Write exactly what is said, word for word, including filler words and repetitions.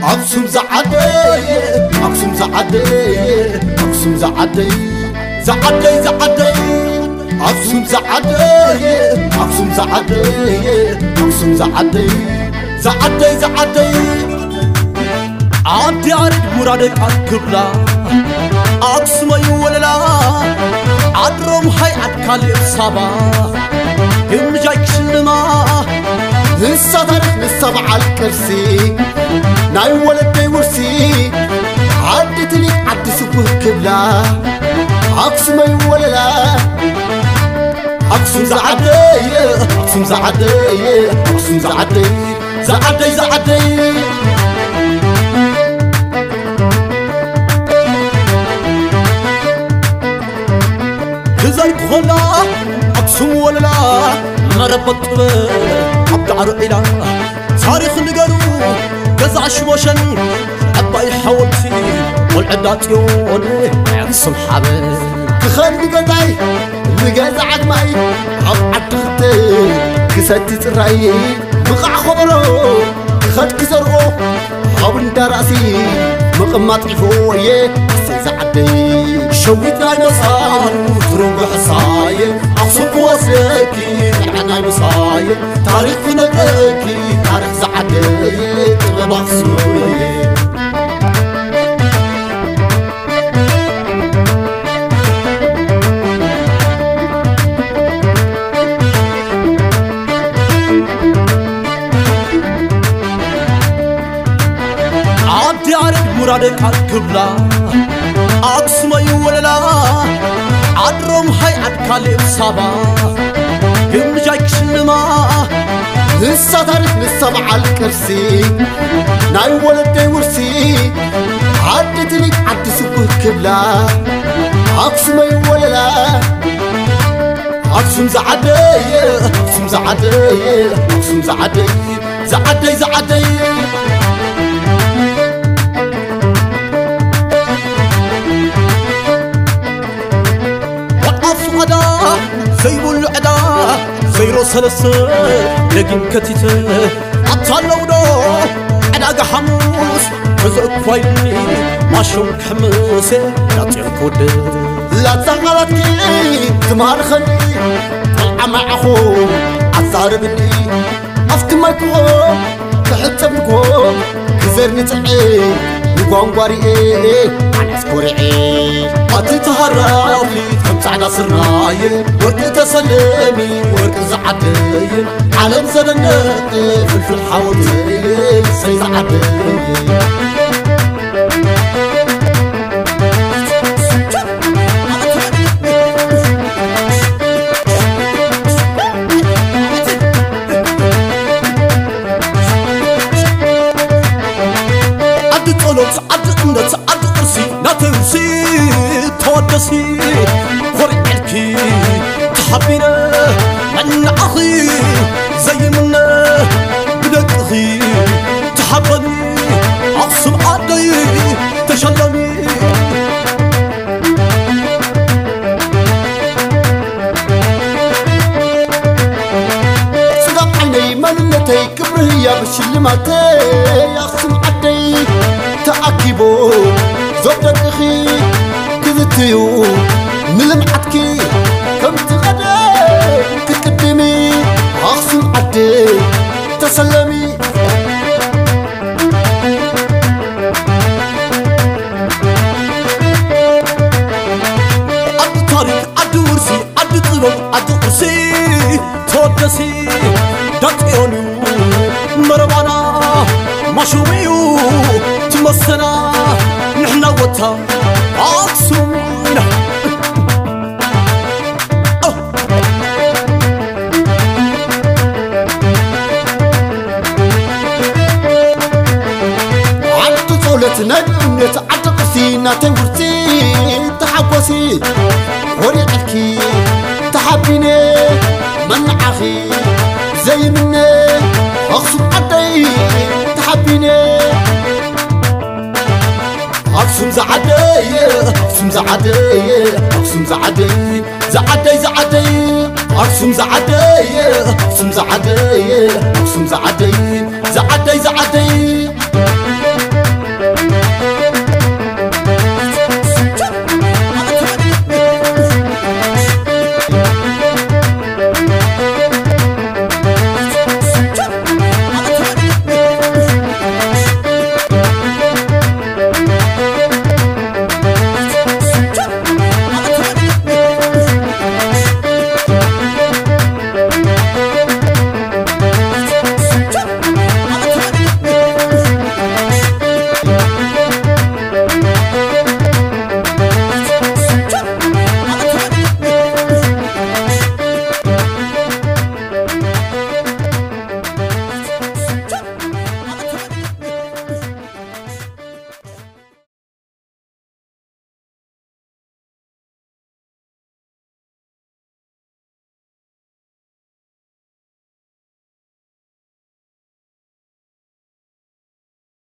أقسم زعدي أقسم زعدي أقسم زعدي زعدي زعدي أقسم زعدي أقسم زعدي أقسم زعدي زعدي زعدي عدي عرض مرادك عالكبلا أقسم يوللا عدرم هاي عدكالي بصابا هم جايك شلما لسا تاريخ للسبع الكرسي ناي ولدي ورسي عدت لي عد سبوه كبلا أقسم يوللا أقسم زعدي أقسم زعدي أقسم زعدي زعدي زعدي زيك خلا أقسم ولا مربط عبد عرقلا تاريخ نقرو قزع شوشن عباي حولتي والعدات يوني عقسم حبل تخلي قزعي نقزع عدماي عب عدختي كساتي تراي مقع خبرو خد كسرقو عبن دراسي مقمات عفوية زعدي شويتنا المصاير تروق حصاير أقصد وصلكي عنا المصاير تاريخ نقلكي تاريخ زعدي تغبى سوري عدي عرض مرادك عالكبلا أقسم يوللا عدرم هاي عدكالي بصابا هم جايك شلما لسا تاريخ للسبع الكرسي ناي ولدي ورسي عدت لي عد سبوه كبلا أقسم يوللا أقسم زعدي أقسم زعدي أقسم زعدي زعدي زعدي زيبو العدا زيرو سلسة لكن كتيته عطالو دو عداق حموس رزق فايلني ما شوك حمسي لا تيركود لا تغلطكي تمار خلي طلع معخو عصاربني أفتمكو تحتمكو كزرني تعي نقوم قارئي أنا سكوري أتي تهرافي خمس عدا سراي ورق تسلمي ورق زعدي عالم زننق فلفل حاوتي سي زعدي عد طلوت عد قمدت عد قرسي ناتنسي تودسي ورقلكي تحبينا من أخي زي منا بدك أخي تحبني أقسم عدي تشلمي صدق عيني منتي كبرية بشلماتي أقسم عدي تأكيبو زودك أخي كذتيو ملمعتكي كم تغدي تقدمي أقسم عدي تسلمي عد طريق عد ورسي عد طلب عد قرسي تودسي داتيونو مروانا مشوميو تمسنا نحنا وطا أقسم نجمت عد قسينا تورتي تحبسي ورقلكي تحبيني من أخي زي مني أقسم عدي تحبيني أقسم زعدي أقسم زعدي أقسم زعدي زعدي زعدي أقسم زعدي أقسم زعدي أقسم زعدي